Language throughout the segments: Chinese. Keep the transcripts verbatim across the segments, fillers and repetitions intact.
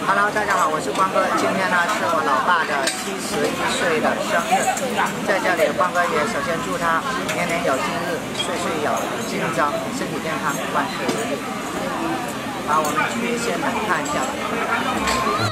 Hello， 大家好，我是光哥。今天呢是我老爸的七十一岁的生日，在这里光哥也首先祝他年年有今日，岁岁有今朝，身体健康，万事如意。好，我们去现场看一下吧。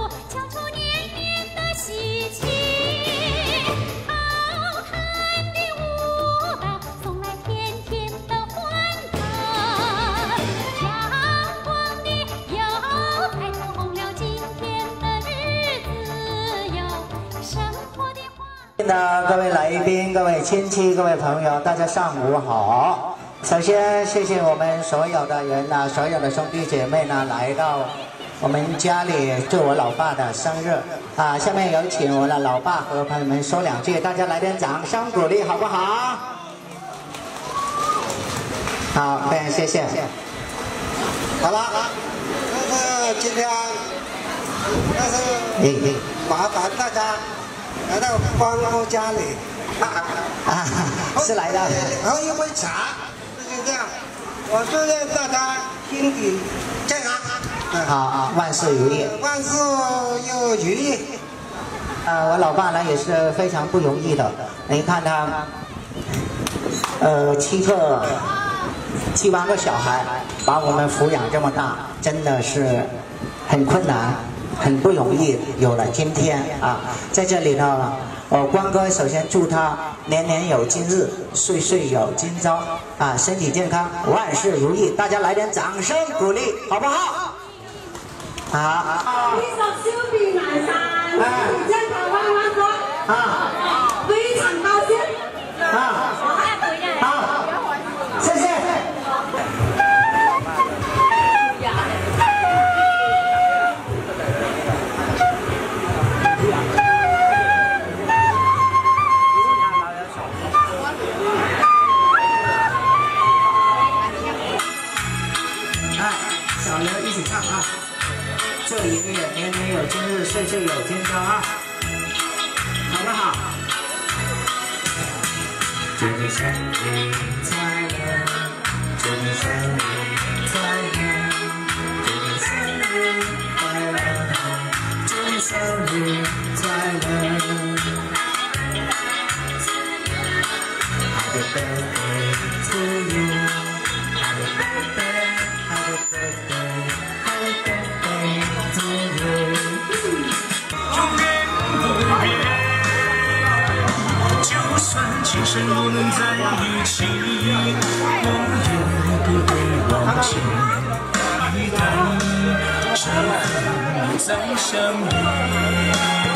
的各位来宾、各位亲戚、各位朋友，大家上午好。首先，谢谢我们所有的人呢，所有的兄弟姐妹呢，来到我们家里祝我老爸的生日啊！下面有请我的老爸和朋友们说两句，大家来点掌声鼓励，好不好？好，非常谢谢。 好了，就是今天，但是麻烦大家。 来到光哥家里， 啊，是来的， 喝一杯茶，就是这样。我祝愿大家身体健康， 好啊，万事如意， 万事又如意。 呃，我老爸呢也是非常不容易的，你看他，呃，七个、七八个小孩，把我们抚养这么大，真的是很困难。 很不容易，有了今天啊，在这里呢，呃，光哥首先祝他年年有今日，岁岁有今朝啊，身体健康，万事如意。大家来点掌声鼓励，好不好？好。 呢首小便南山，身体健康万万岁。啊，非常高兴。啊， 好，谢谢。 小刘一起唱啊！祝爷爷年年有今日，岁岁有今朝啊！好不好？祝你生日快乐，祝你生日快乐，祝你生日快乐，祝你生日快乐。Happy birthday to you, Happy birthday, Happy birthday, Happy birthday to you。 永远不变，就算今生不能在一起，我也不会忘记，一旦这次再相遇。